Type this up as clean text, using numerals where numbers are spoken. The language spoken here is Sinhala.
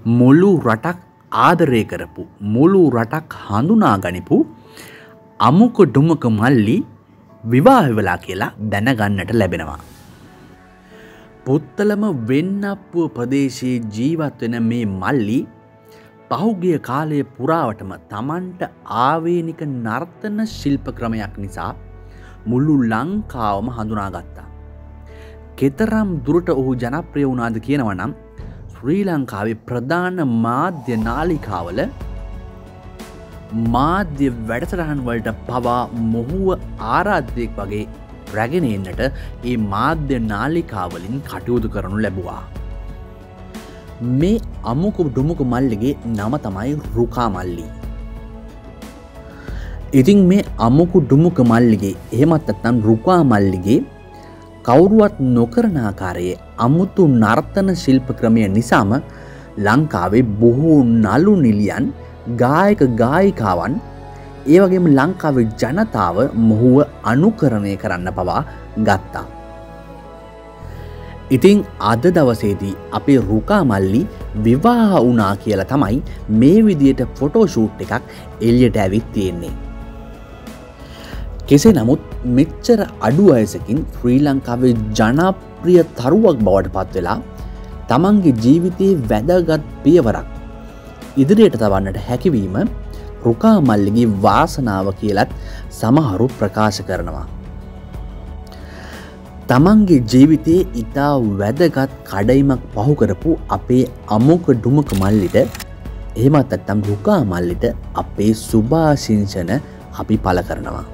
මුළු රටක් ආදරය කරපු මුළු රටක් හඳුනා ගනිපු අමුක ඩුමක මල්ලි විවාහ වෙලා කියලා දැනගන්නට ලැබෙනවා. පුත්තලම වෙන්නප්පුව ප්‍රදේශයේ ජීවත් වෙන මේ මල්ලි පහුගිය කාලයේ පුරාවටම Tamanට ආවේනික නර්තන ශිල්ප ක්‍රමයක් නිසා මුළු ලංකාවම හඳුනාගත්තා. කෙතරම් දුරට ඔහු ජනප්‍රිය වුණාද කියනවා නම් ශ්‍රී ලංකාවේ ප්‍රධාන මාධ්‍ය නාලිකාවල මාධ්‍ය වැඩසටහන් වලට පවා මොහුව ආරාධ්‍යයෙක් වගේ රැගෙන එන්නට ඒ මාධ්‍ය නාලිකාවලින් කටයුතු කරනු ලැබුවා. මේ අමුකු ඩුමුකු මල්ලිගේ නම තමයි රුකා මල්ලි. ඉතින් මේ අමුකු ඩුමුකු මල්ලිගේ එහෙමත් නැත්නම් රුකා මල්ලිගේ කවුරුවත් නොකරන ආකාරයේ අමුතු නර්තන ශිල්ප ක්‍රමය නිසාම ලංකාවේ බොහෝ නළු නිලියන් ගායක ගායිකාවන් ඒ වගේම ලංකාවේ ජනතාව මොහුව අනුකරණය කරන්න පවා ගත්තා. ඉතින් අද දවසේදී අපේ රුකා මල්ලි විවාහ වුණා කියලා තමයි මේ විදියට ෆොටෝ ෂූට් එකක් එළියට ඇවිත් තියෙන්නේ. කෙසේ නමුත් මෙච්චර අඩු වයසකින් ශ්‍රී ලංකාවේ ජනප්‍රිය තරුවක් බවට පත් වෙලා තමන්ගේ ජීවිතයේ වැදගත් පියවරක් ඉදිරියට තවන්නට හැකිවීම රුකා මල්ලිගේ වාසනාව කියලත් සමහරු ප්‍රකාශ කරනවා. තමන්ගේ ජීවිතයේ ඉතා වැදගත් කඩයිමක් පහු කරපු අපේ අමුක ඩුමක මල්ලිට එහෙමත් නැත්නම් රුකා මල්ලිට අපේ සුභාශිංසන අපි පළ කරනවා.